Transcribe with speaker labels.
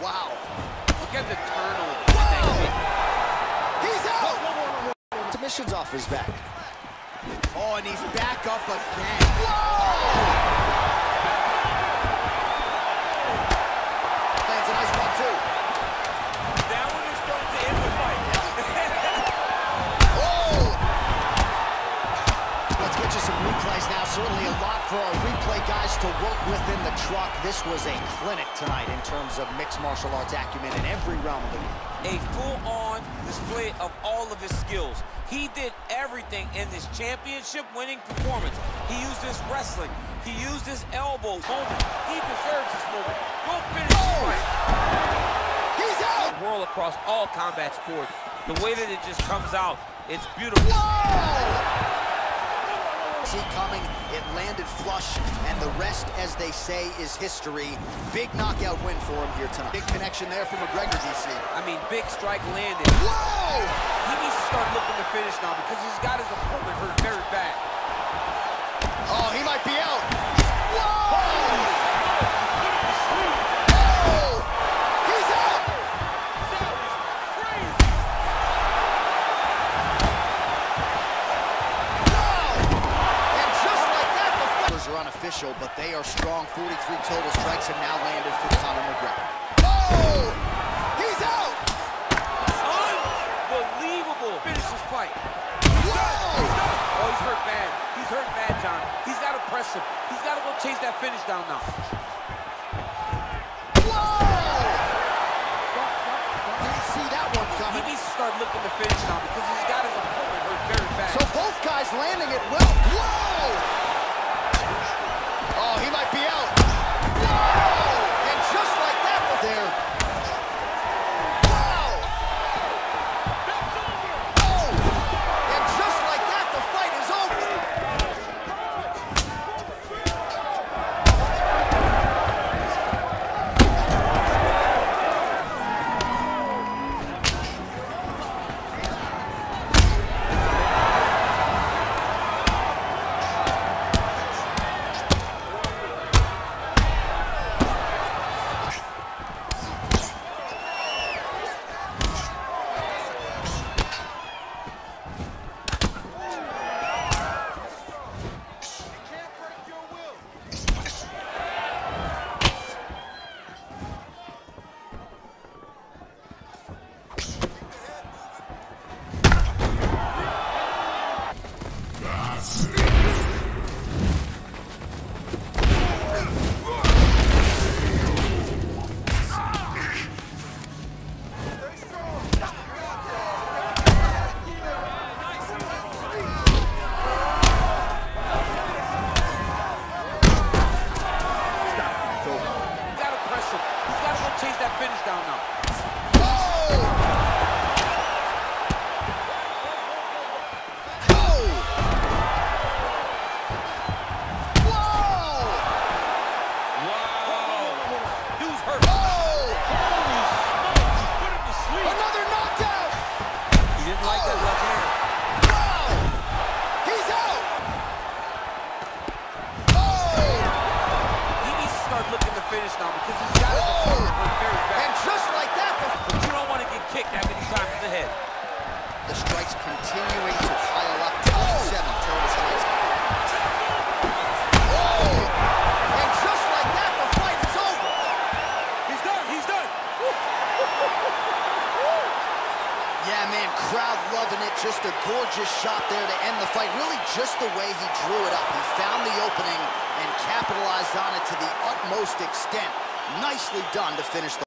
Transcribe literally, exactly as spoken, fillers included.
Speaker 1: Wow.
Speaker 2: Look at the turnover.
Speaker 1: He's out! Submission's off his back. Oh, and he's back up again. Whoa! Lands a nice one, too.
Speaker 2: That one is going to end the fight.
Speaker 1: Oh! Let's get you some replays now. Certainly a lot for our replay guys to work with in the truck. This was a clinic tonight in terms of mixed martial arts acumen in every realm of the game.
Speaker 2: A full-on display of all of his skills. He did everything in this championship-winning performance. He used his wrestling. He used his elbows. Moment. He deserves this moment. Go finish
Speaker 1: oh.
Speaker 2: the fight.
Speaker 1: He's out!
Speaker 2: Whirl across all combat sports. The way that it just comes out, it's beautiful.
Speaker 1: Whoa! See coming, it landed flush, and the rest, as they say, is history. Big knockout win for him here tonight. Big connection there for McGregor, D C.
Speaker 2: I mean, big strike landed.
Speaker 1: Whoa!
Speaker 2: He needs to start looking to finish now because he's got his opponent hurt very bad.
Speaker 1: Oh, he might be out. Whoa! Oh! He's out! Are unofficial, but they are strong. forty-three total strikes have now landed for Conor McGregor. Oh! He's out!
Speaker 2: Unbelievable! Finish this fight.
Speaker 1: Whoa!
Speaker 2: Oh, he's hurt bad. He's hurt bad, John. He's got to press him. He's got to go chase that finish down now.
Speaker 1: Whoa! Didn't see that one coming.
Speaker 2: He needs to start looking to finish now because he's got his opponent hurt very bad.
Speaker 1: So both guys landing it well. Whoa! Oh, he might be out. Whoa! And just like that, there. Wow! Oh! And just like that, the fight is over.
Speaker 2: Chase that finish down now.
Speaker 1: Whoa! Whoa! Whoa!
Speaker 2: Wow! Dude's hurt.
Speaker 1: Oh!
Speaker 2: Holy smokes! Put him to sleep.
Speaker 1: Another knockdown!
Speaker 2: He didn't like that left hand.
Speaker 1: Wow! He's out! Oh!
Speaker 2: He needs to start looking to finish now because he's got his opponent hurt very bad.
Speaker 1: And just like that, the
Speaker 2: But you don't want to get kicked that many times in the head.
Speaker 1: The strikes continuing to pile up. twenty-seven total strikes. Oh! And just like that, the fight is over.
Speaker 2: He's done. He's done.
Speaker 1: Yeah, man, crowd loving it. Just a gorgeous shot there to end the fight. Really just the way he drew it up. He found the opening and capitalized on it to the utmost extent. Nicely done to finish the